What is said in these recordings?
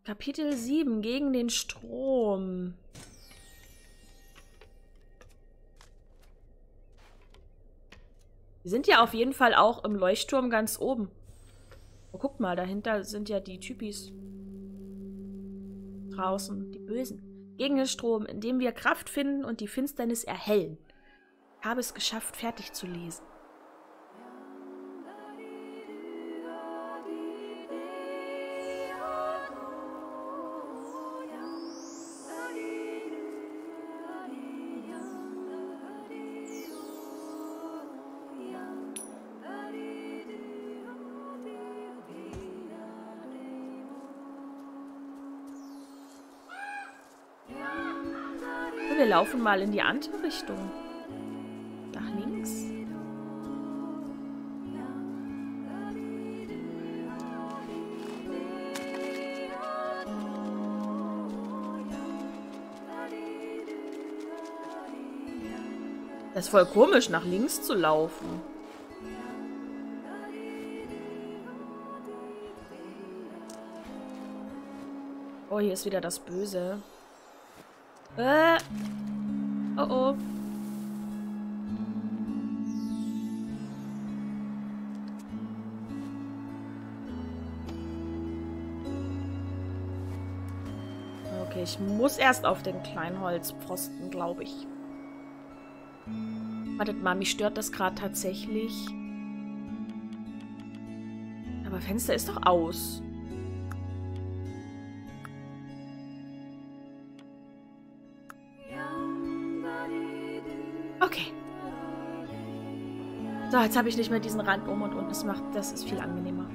Kapitel 7, gegen den Strom. Wir sind ja auf jeden Fall auch im Leuchtturm ganz oben. Oh, guck mal, dahinter sind ja die Typis. Draußen, die Bösen. Gegen den Strom, indem wir Kraft finden und die Finsternis erhellen. Ich habe es geschafft, fertig zu lesen. Wir laufen mal in die andere Richtung. Nach links. Das ist voll komisch, nach links zu laufen. Oh, hier ist wieder das Böse. Oh oh. Okay, ich muss erst auf den kleinen Holzpfosten, glaube ich. Wartet mal, mich stört das gerade tatsächlich. Aber Fenster ist doch aus. Okay. So, jetzt habe ich nicht mehr diesen Rand um und unten. Das ist viel angenehmer.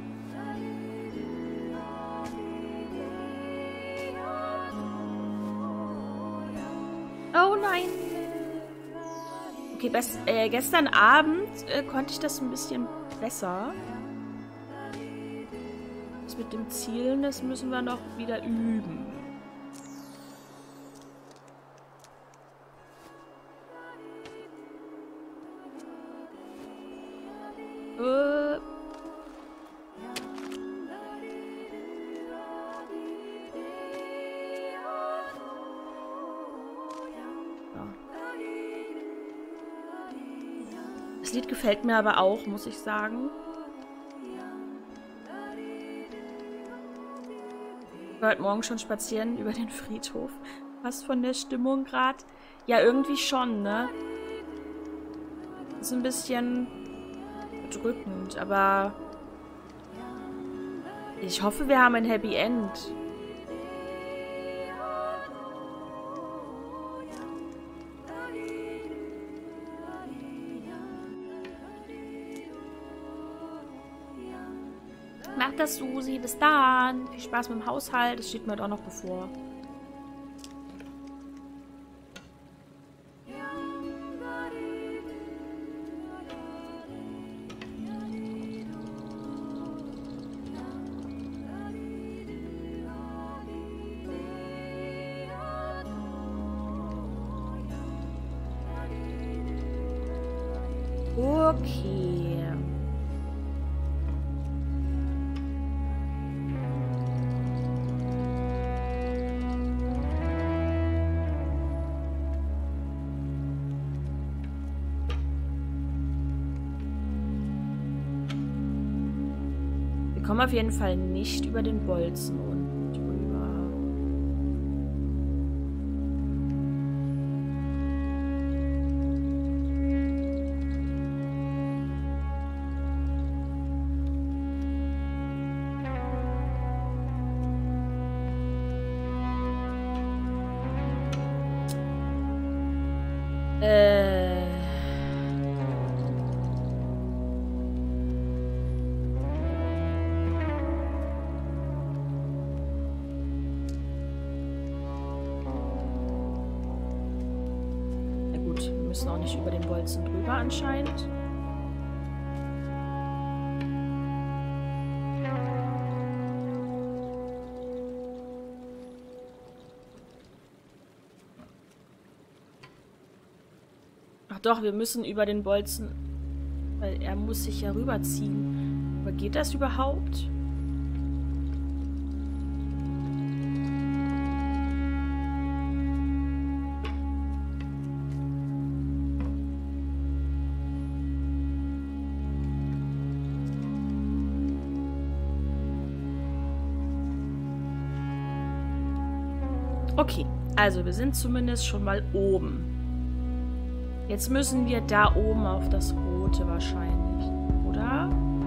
Oh nein. Okay, gestern Abend konnte ich das ein bisschen besser. Das mit dem Zielen, das müssen wir noch wieder üben. Das Lied gefällt mir aber auch, muss ich sagen. Ich war heute Morgen schon spazieren über den Friedhof. Was von der Stimmung gerade? Ja, irgendwie schon, ne? Ist ein bisschen bedrückend, aber ich hoffe, wir haben ein Happy End. Mach das, Susi. Bis dann. Viel Spaß mit dem Haushalt. Das steht mir doch noch bevor. Okay. Wir kommen auf jeden Fall nicht über den Bolzen und drüber. Wir müssen auch nicht über den Bolzen drüber anscheinend. Ach doch, wir müssen über den Bolzen, weil er muss sich ja rüberziehen. Aber geht das überhaupt? Okay, also wir sind zumindest schon mal oben. Jetzt müssen wir da oben auf das Rote wahrscheinlich, oder?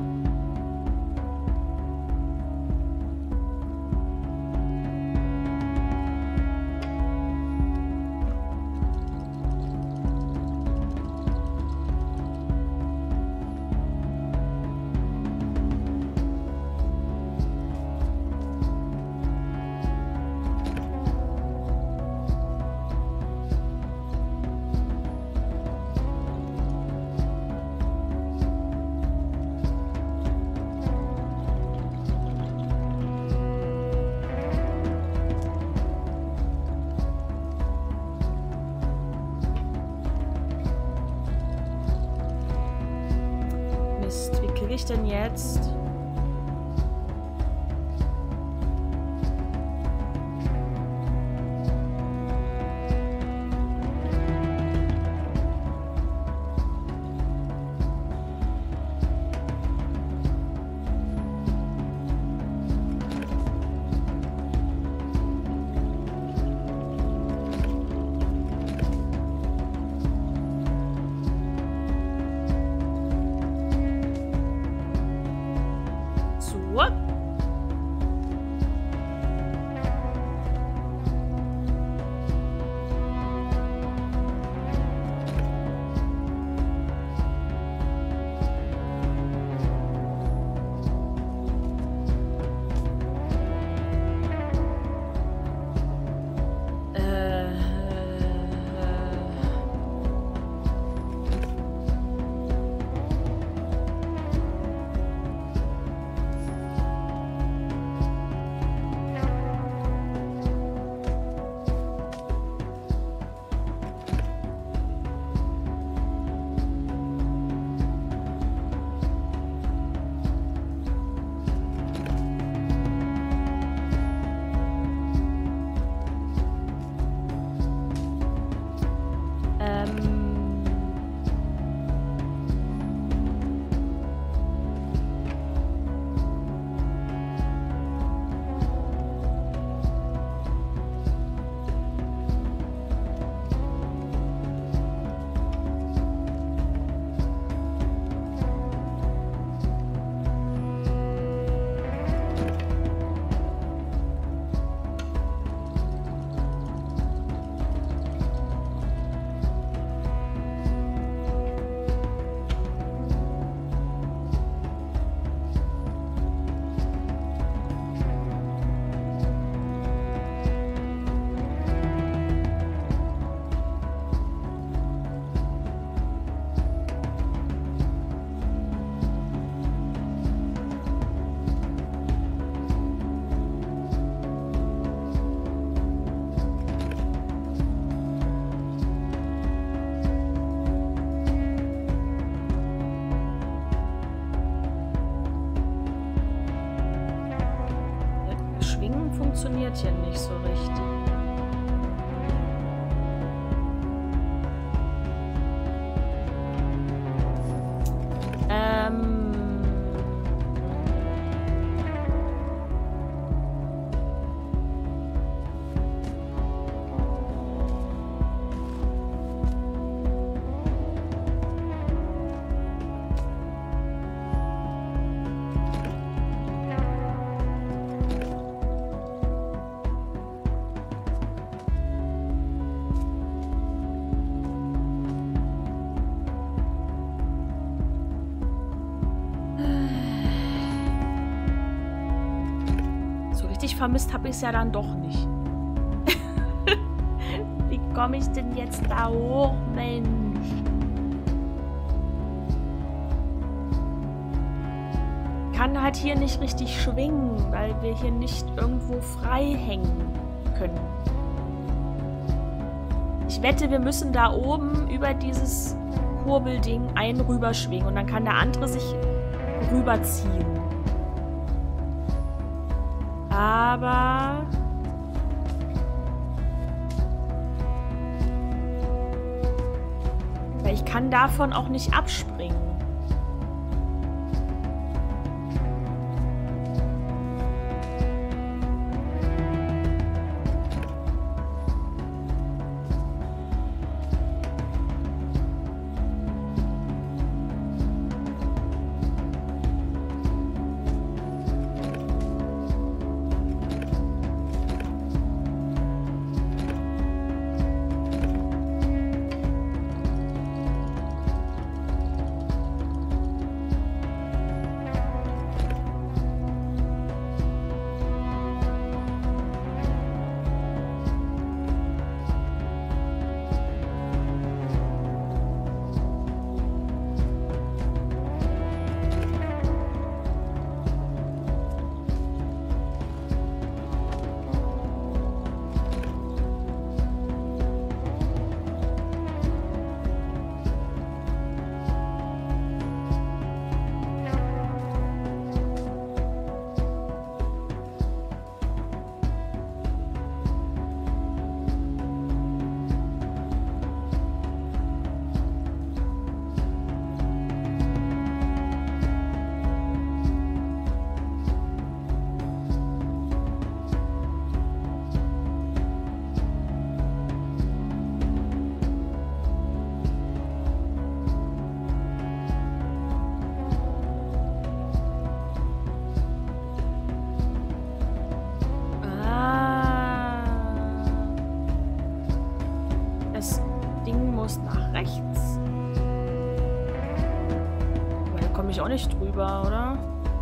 Wie kriege ich denn jetzt? So. Funktioniert hier nicht so richtig. Richtig vermisst habe ich es ja dann doch nicht. Wie komme ich denn jetzt da hoch, Mensch? Ich kann halt hier nicht richtig schwingen, weil wir hier nicht irgendwo frei hängen können. Ich wette, wir müssen da oben über dieses Kurbelding einen rüberschwingen und dann kann der andere sich rüberziehen. Aber ich kann davon auch nicht abspringen. auch nicht drüber, oder?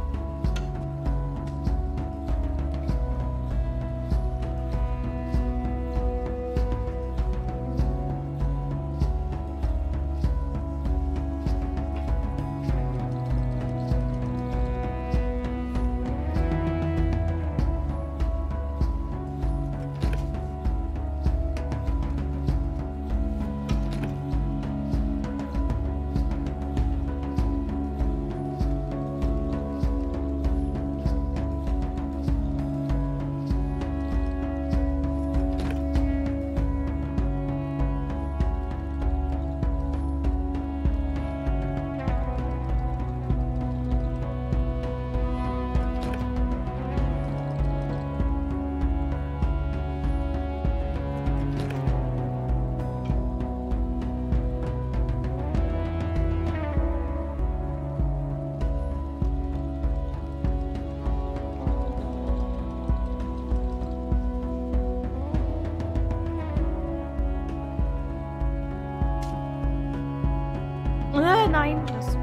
Nein, das...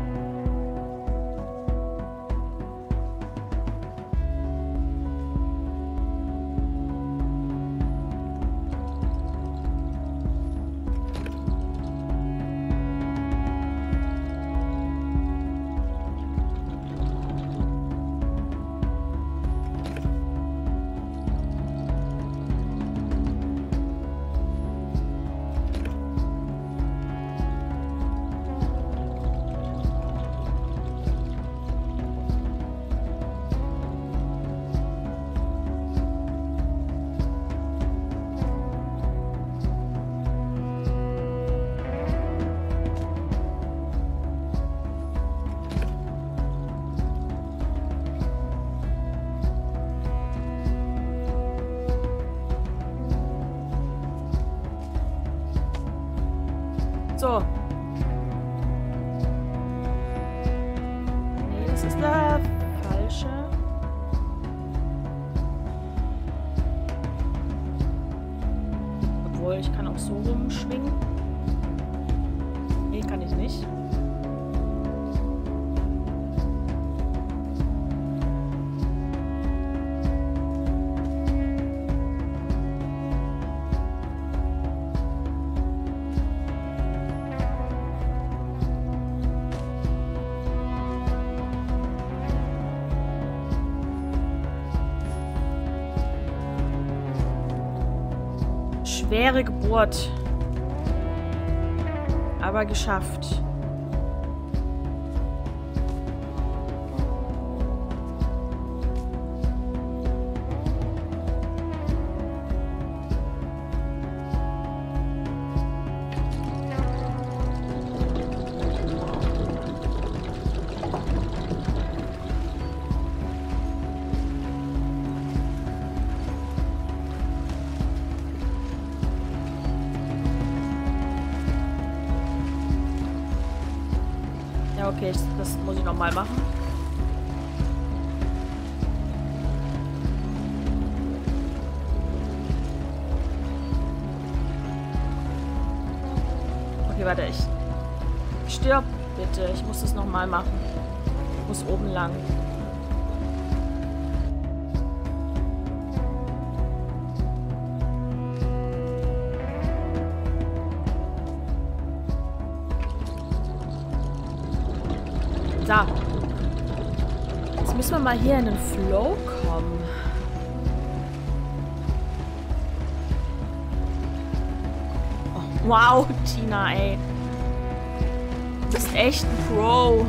So. Nee, das ist der falsche. Obwohl, ich kann auch so rumschwingen. Nee, kann ich nicht. Schwere Geburt. Aber geschafft. Ja, okay, das muss ich nochmal machen. Okay, warte, ich stirb, bitte. Ich muss das nochmal machen. Ich muss oben lang. So. Jetzt müssen wir mal hier in den Flow kommen. Oh, wow, Tina, ey. Du bist echt ein Pro.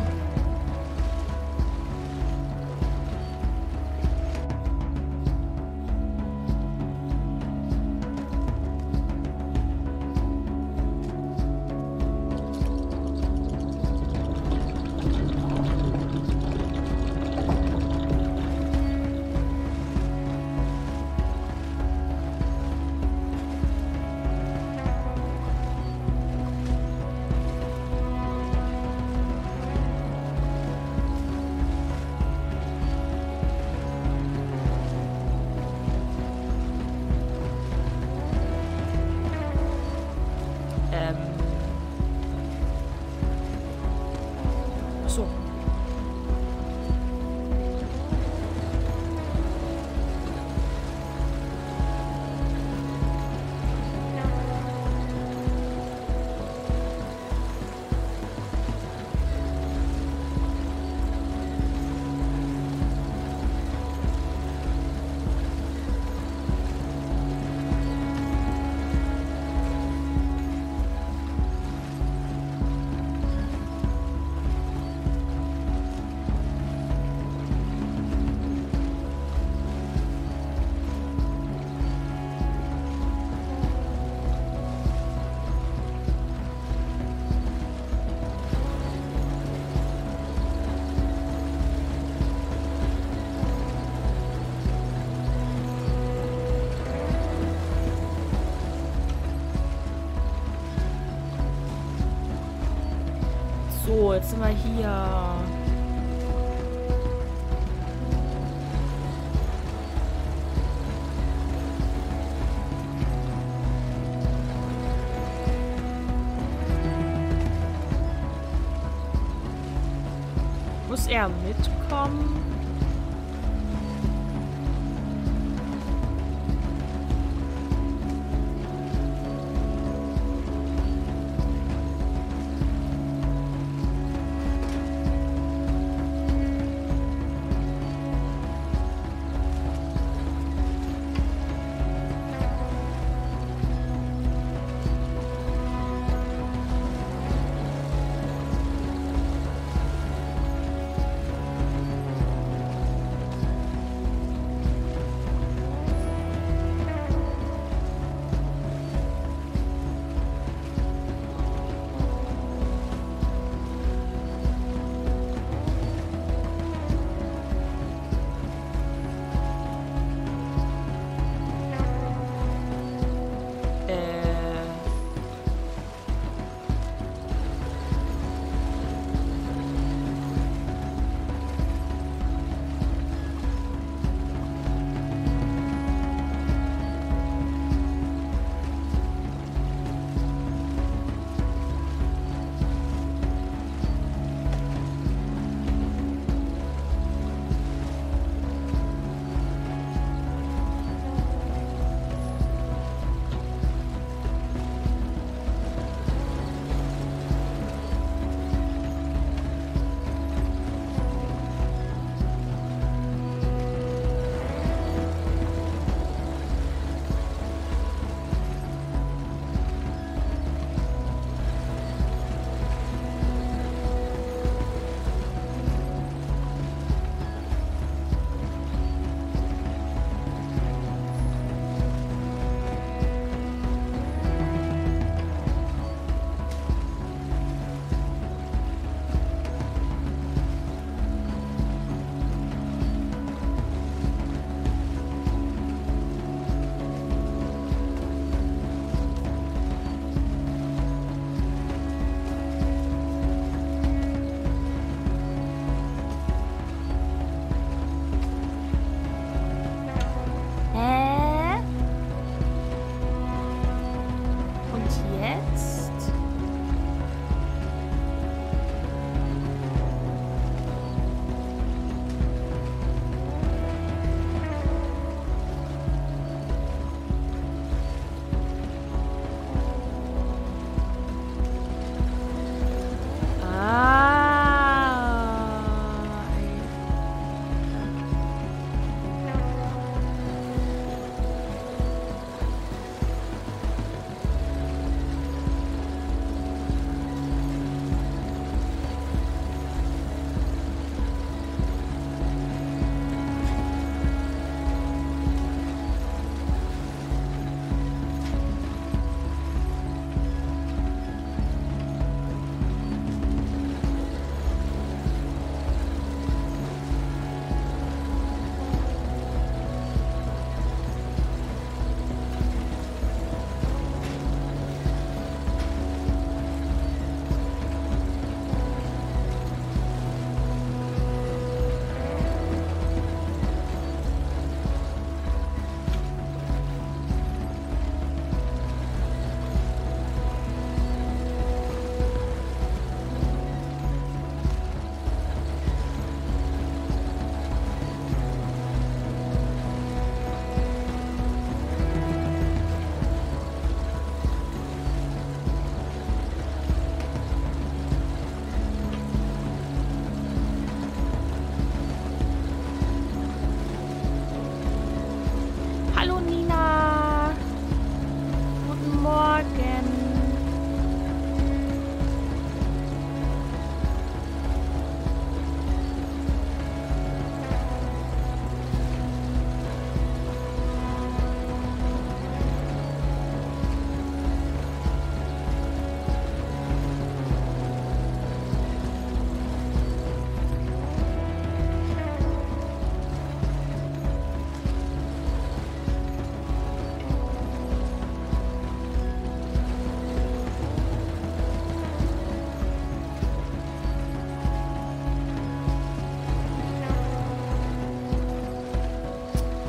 jetzt sind wir hier. Muss er mitkommen?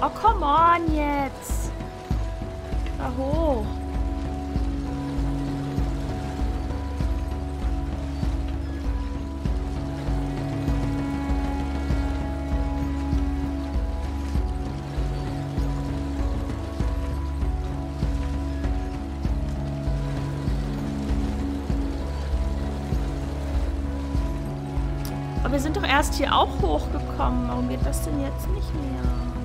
Oh, come on jetzt. Da hoch. Aber wir sind doch erst hier auch hochgekommen. Warum geht das denn jetzt nicht mehr?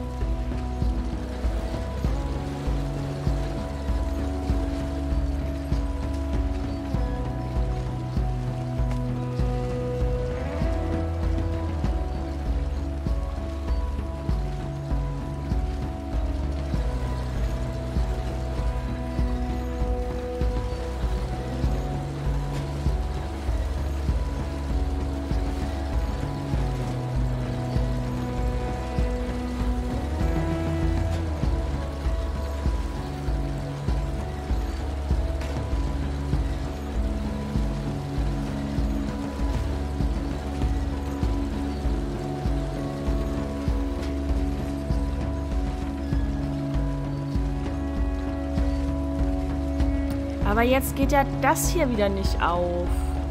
Aber jetzt geht ja das hier wieder nicht auf.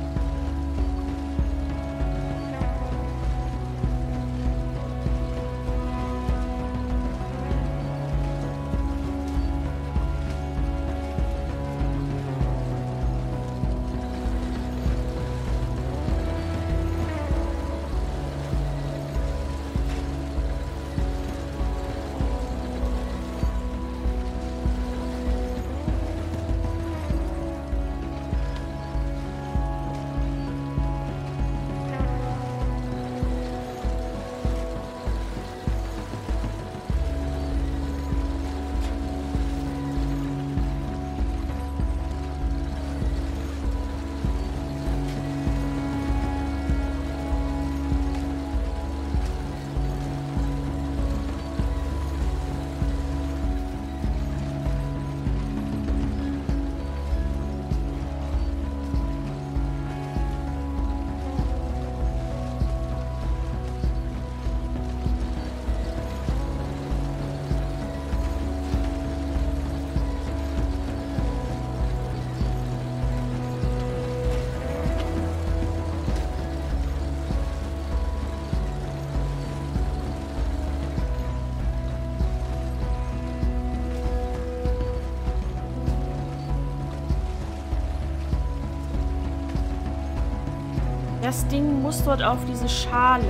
Das Ding muss dort auf diese Schale.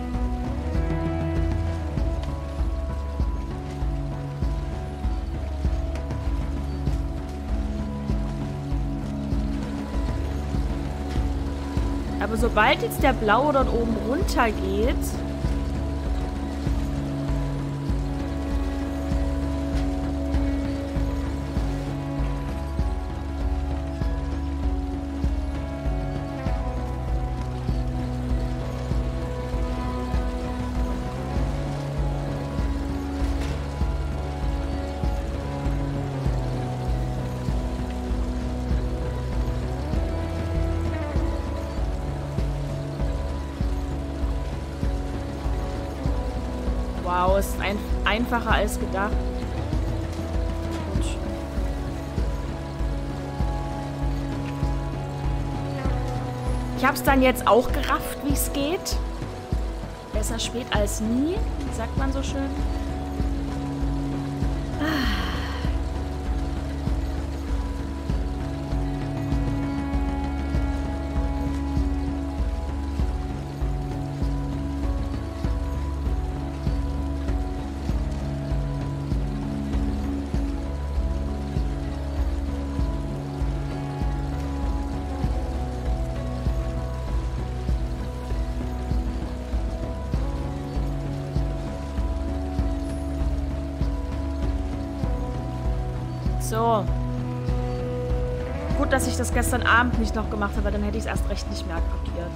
Aber sobald jetzt der Blaue dort oben runter geht... Wow, es ist einfacher als gedacht. Gut. Ich habe es dann jetzt auch gerafft, wie es geht. Besser spät als nie, sagt man so schön. So. Gut, dass ich das gestern Abend nicht noch gemacht habe, dann hätte ich es erst recht nicht mehr kapiert.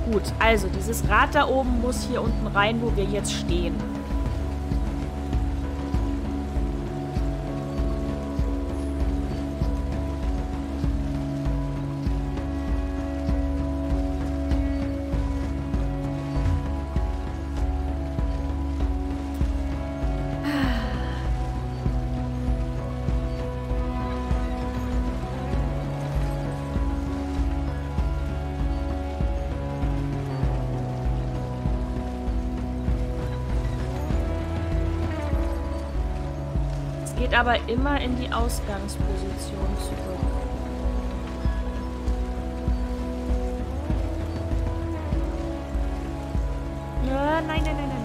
Gut, also dieses Rad da oben muss hier unten rein, wo wir jetzt stehen. Geht aber immer in die Ausgangsposition zurück. Nein, nein, nein, nein, nein.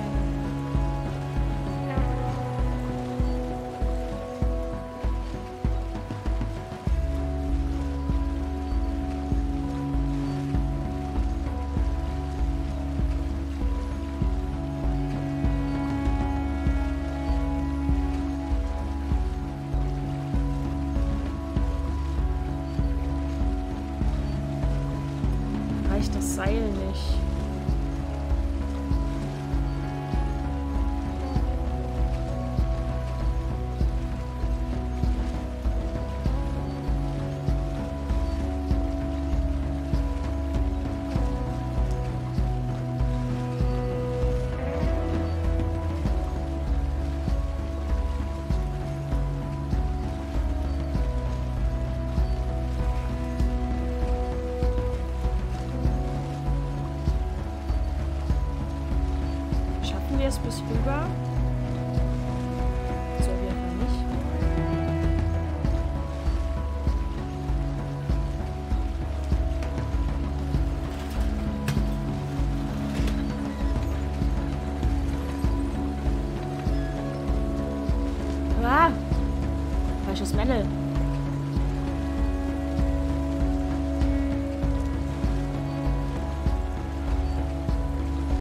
Reicht das Seil nicht? Bis rüber. So, wir aber nicht. Ah! Falsches Männel.